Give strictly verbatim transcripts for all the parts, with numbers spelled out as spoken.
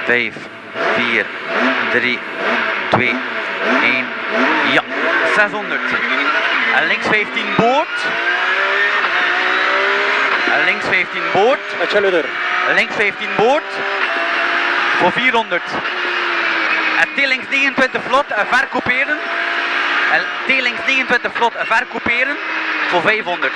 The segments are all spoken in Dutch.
vijf, vier, drie, twee, één. Ja, zeshonderd. En links vijftien boord. En links vijftien boord. Links vijftien boord. Voor vierhonderd. En T-links negenentwintig vlot en vercouperen. En T-links negenentwintig vlot en vercouperen. Voor vijfhonderd.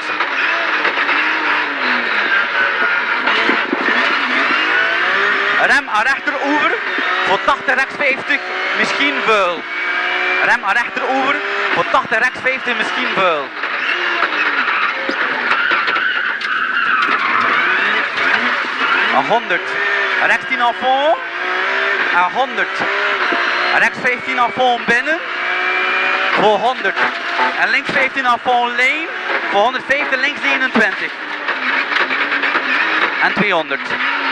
Rem aan rechteroever. Voor tachtig rechts vijftig. Misschien vuil. Rem aan rechteroever. Voor tachtig rechts vijftig. Misschien vuil. honderd. Rechts tien à fond. En honderd. Rechts vijftien à fond binnen. Voor honderd. En links vijftien à fond lane. Voor honderdvijftig. Links negenentwintig. En tweehonderd.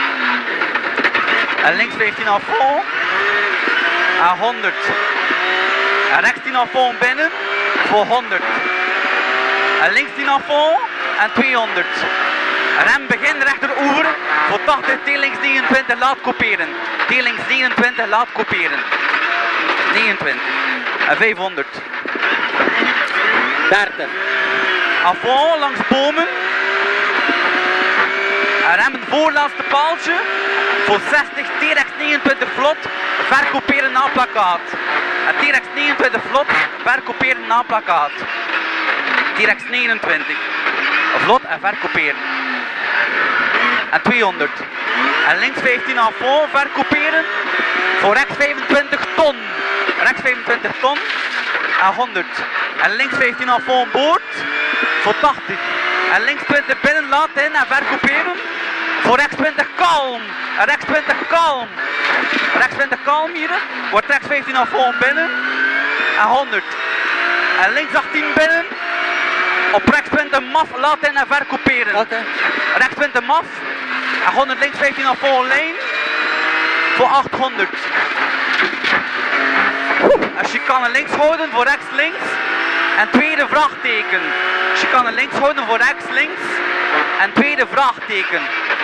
En links vijftien à fond. En honderd. En rechts tien à fond binnen. Voor honderd. En links tien à fond. En tweehonderd. Rem begin rechteroever. Voor tachtig. T-links negenentwintig. Laat couperen. T-links negenentwintig. Laat couperen. negenentwintig. En vijfhonderd. dertig. À fond langs bomen. En rem het voorlaatste paaltje. Voor zestig. T-rechts negenentwintig vlot. Vercouperen na plakkaat. En T-rechts negenentwintig vlot. Vercouperen na plakkaat. T-rechts negenentwintig. Vlot en vercouperen. En tweehonderd. En links vijftien à fond. Vercouperen. Voor rechts vijfentwintig ton. Rechts vijfentwintig ton. En honderd. En links vijftien à fond boord. Voor tachtig. En links twintig binnen laat in en vercouperen. Voor rechts twintig kalm. En rechts twintig kalm. Rechts twintig kalm hier. Wordt rechts vijftien à fond binnen. En honderd. En links achttien binnen. Op rechts twintig maf laat in en vercouperen. Okay. Rechts twintig maf. En honderd links vijftien à fond lane. Voor achthonderd. En chicane links houden voor rechts links. En tweede vraagteken. Chicane links houden voor rechts links. En tweede vraagteken.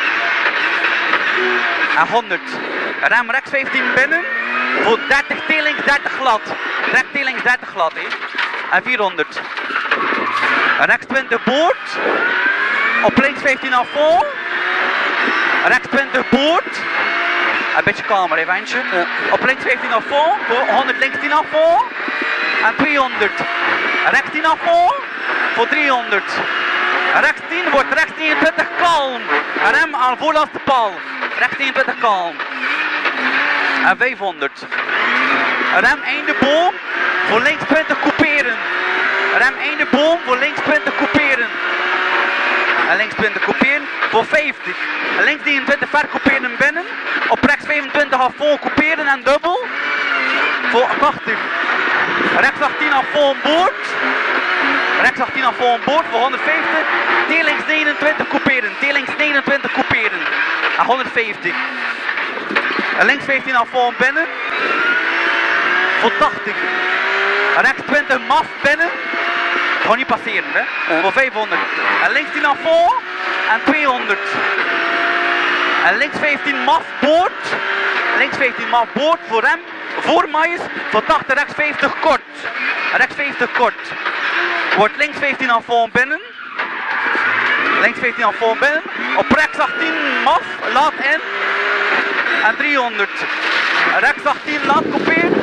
En honderd. Rem rechts vijftien binnen. Voor dertig. T-links dertig glad. Direct T-links dertig glad. He. En vierhonderd. Rechts twintig boord. Op links vijftien à fond. Rechts twintig boord. Een beetje kalmer, hè, ventje. Ja. Op links vijftien à fond. honderd links tien à fond. En tweehonderd. Rechts tien à fond. Voor driehonderd. Rechts tien wordt rechts negenentwintig kalm. En rem aan voorlaatste paal. Rechts negenentwintig kalm. En vijfhonderd. Rem einde boom. Voor links twintig couperen. Rem einde boom. Voor links twintig couperen. En links twintig couperen. Voor vijftig. En links negenentwintig vercouperen binnen. Op rechts vijfentwintig à fond couperen en dubbel. Voor tachtig. Rechts achttien à fond boord. Rechts achttien à fond boord voor honderdvijftig. T-links negenentwintig couperen. T-links negenentwintig couperen. En honderdvijftig. En links vijftien à fond binnen. Voor tachtig. Rechts twintig maf binnen. Gewoon niet passeren, hè. Ja. Voor vijfhonderd. En links tien à fond. En tweehonderd. En links vijftien maf boord. Links vijftien maf boord voor rem. Voor maïs. Voor tachtig. Rechts vijftig kort. Rechts vijftig kort. Wordt links vijftien à fond binnen. Links vijftien à fond binnen. Op rechts achttien maf. Laat in. En driehonderd. Rechts achttien laat couperen.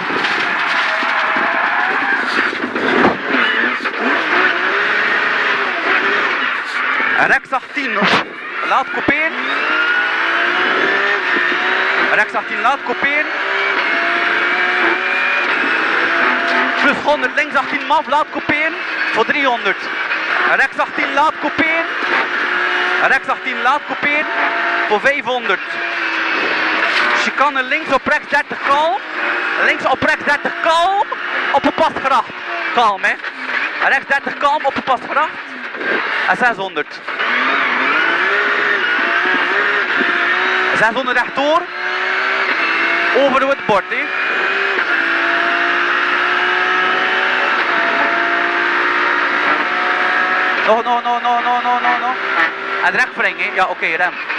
En rechts achttien laat couperen. Rechts achttien laat couperen. Plus honderd links achttien maf laat couperen. Voor driehonderd. En rechts achttien laat couperen. En rechts achttien laat couperen. Voor vijfhonderd. Chicane links op rechts dertig kalm. Links op rechts dertig kalm. Op een pasgracht. Kalm, hè. En rechts dertig kalm op een pasgracht. En zeshonderd. zeshonderd rechtdoor. Over het bord, hè. Nog, nog, nog, nog, nog, nog, nog. En recht wringen, hè. Ja, oké, okay, rem.